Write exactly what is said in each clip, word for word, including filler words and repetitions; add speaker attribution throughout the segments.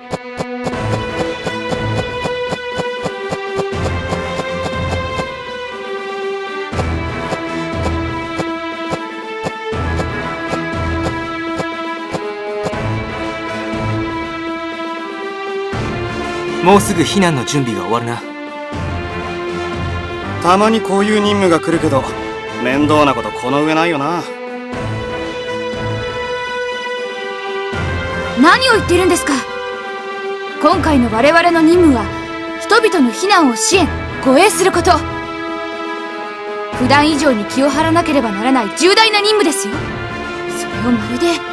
Speaker 1: もうすぐ避難の準備が終わるな。
Speaker 2: たまにこういう任務が来るけど面倒なことこの上ないよな。
Speaker 3: 何を言ってるんですか。今回の我々の任務は人々の避難を支援護衛すること。普段以上に気を張らなければならない重大な任務ですよ。それをまるで。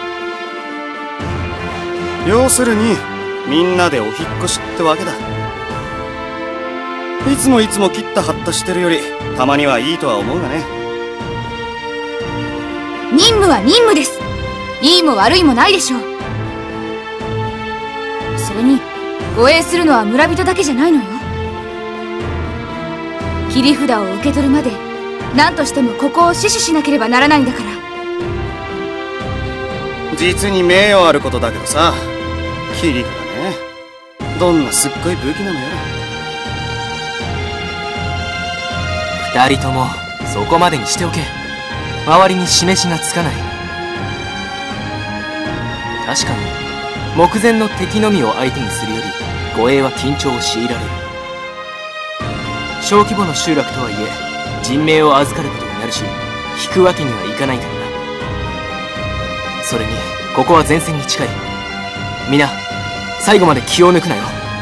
Speaker 2: 要するにみんなでお引っ越しってわけだ。いつもいつも切った張ったしてるよりたまにはいいとは思うがね。
Speaker 3: 任務は任務です。いいも悪いもないでしょう。それに護衛するのは村人だけじゃないのよ。切り札を受け取るまで何としてもここを死守しなければならないんだから。
Speaker 2: 実に名誉あることだけどさ、切り札ね。どんなすっごい武器なのや
Speaker 1: ら。二人ともそこまでにしておけ。周りに示しがつかない。確かに目前の敵のみを相手にするより護衛は緊張を強いられる。小規模の集落とはいえ人命を預かることになるし引くわけにはいかないからな。それにここは前線に近い。皆最後まで気を抜くなよ。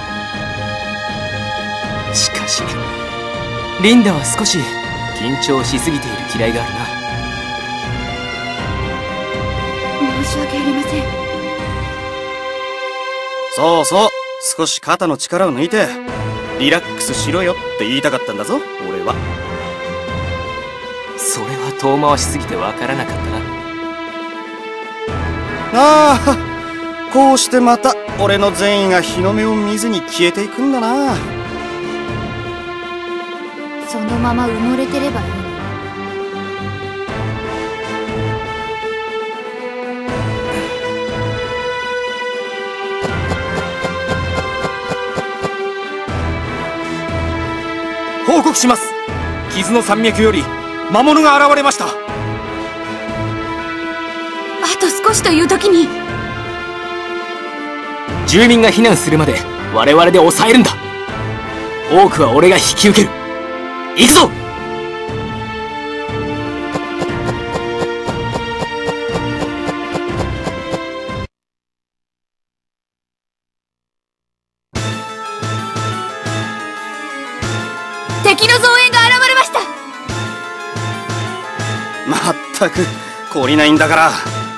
Speaker 1: しかしリンダは少し緊張しすぎている嫌いがあるな。
Speaker 3: 申し訳ありません。
Speaker 2: そうそう、少し肩の力を抜いてリラックスしろよって言いたかったんだぞ俺は。
Speaker 1: それは遠回しすぎてわからなかったな。
Speaker 2: ああ、こうしてまた俺の善意が日の目を見ずに消えていくんだな。
Speaker 3: そのまま埋もれてればいいの。
Speaker 4: 報告します。傷の山脈より魔物が現れました。あ
Speaker 3: と少しという時に。
Speaker 1: 住民が避難するまで我々で抑えるんだ。多くは俺が引き受ける。行くぞ。
Speaker 3: 敵の増援が現れました。
Speaker 2: まったく懲りないんだから。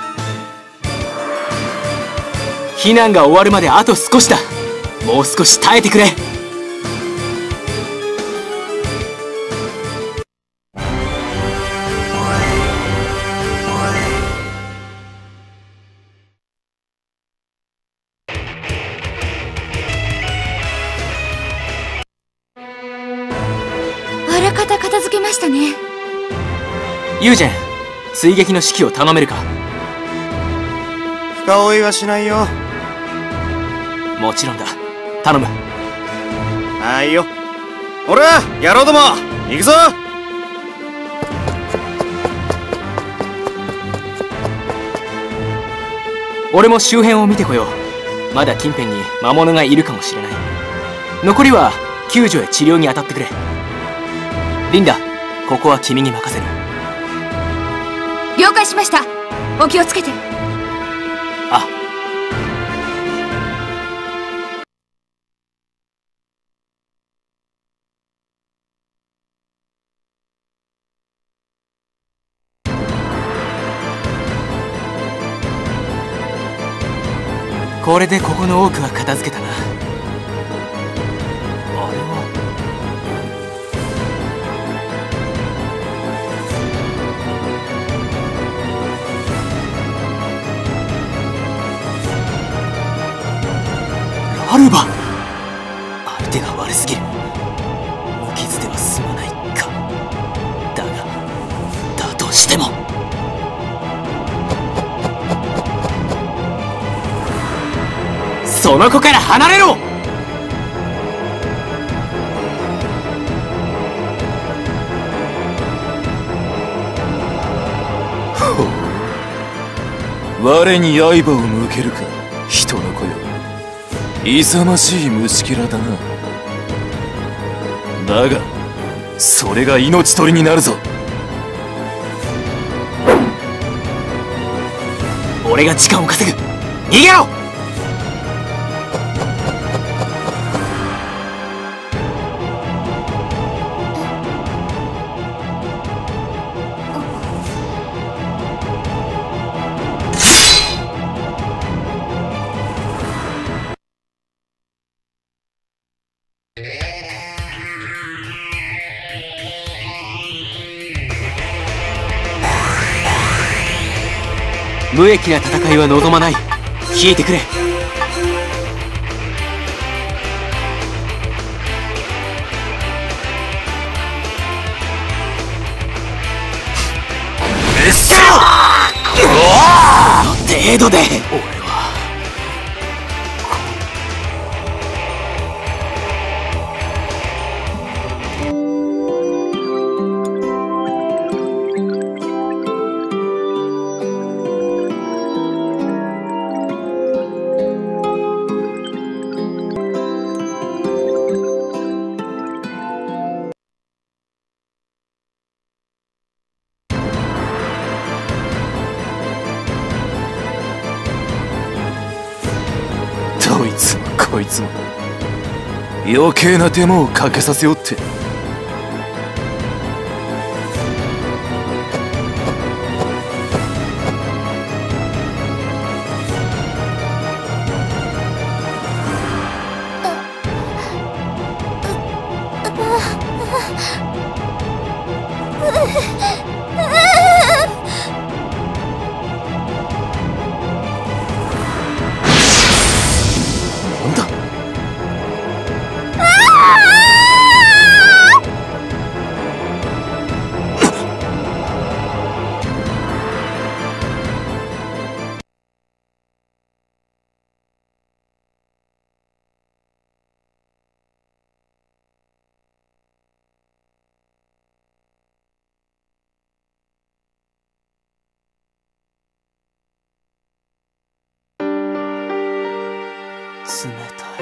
Speaker 1: 避難が終わるまであと少しだ。もう少し耐えてくれ。
Speaker 3: あらかた片付けましたね。
Speaker 1: ユージェン、追撃の指揮を頼めるか。
Speaker 2: 深追いはしないよ。
Speaker 1: もちろんだ、頼む。
Speaker 2: はいよ。ほら野郎ども行くぞ。
Speaker 1: 俺も周辺を見てこよう。まだ近辺に魔物がいるかもしれない。残りは救助や治療に当たってくれ。リンダ、ここは君に任せる。
Speaker 3: 了解しました。お気をつけて。
Speaker 1: あ。これでここの多くは片付けたな。あれはラルバ。相手が悪すぎる。無傷では済まないか。だがだとしてもそその子から離れろ。
Speaker 5: 我に刃を向けるか、人の子よ。勇ましい虫けらだな。だがそれが命取りになるぞ。
Speaker 1: 俺が時間を稼ぐ。逃げろ。無益な戦いは望まない。引いてくれ。の程度で俺は
Speaker 5: どいつもこいつも余計な手間をかけさせよって。なんだ。
Speaker 1: 冷たい。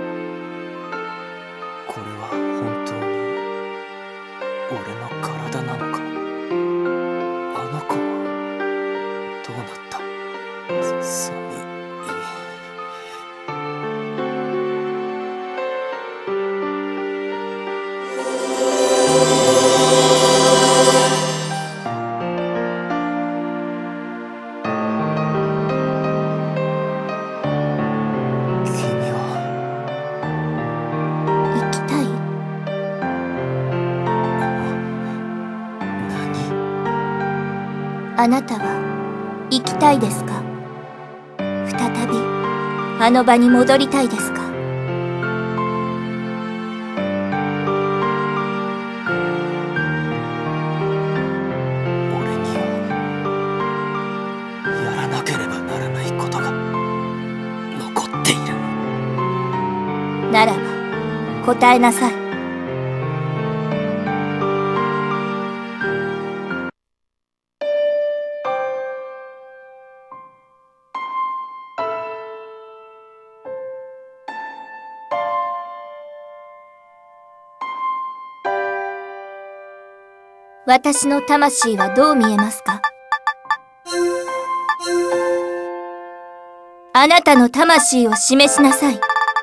Speaker 1: これは本当に俺の体なのか。あの子はどうなった。寒い。
Speaker 6: あなたは生きたいですか？再びあの場に戻りたいですか？
Speaker 1: 俺にはやらなければならないことが残っている。
Speaker 6: ならば答えなさい。私の魂はどう見えますか？あなたの魂を示しなさい。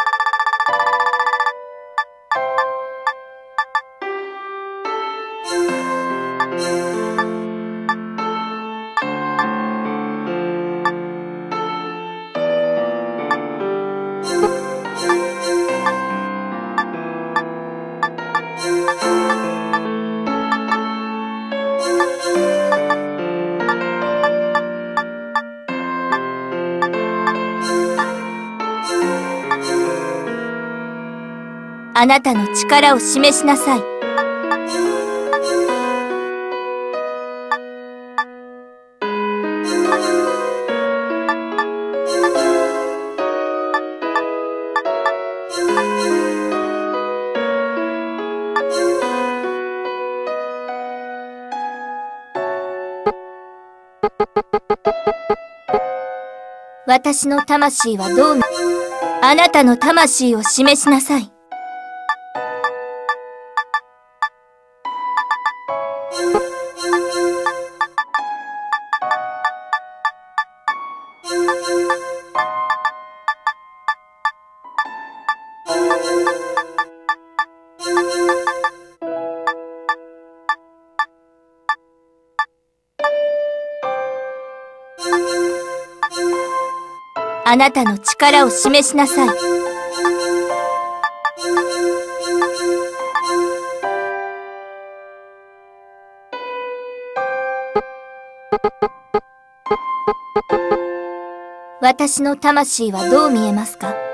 Speaker 6: あなたの力を示しなさい。 私の魂はどう見、あなたの魂を示しなさい。あなたの力を示しなさい。私の魂はどう見えますか？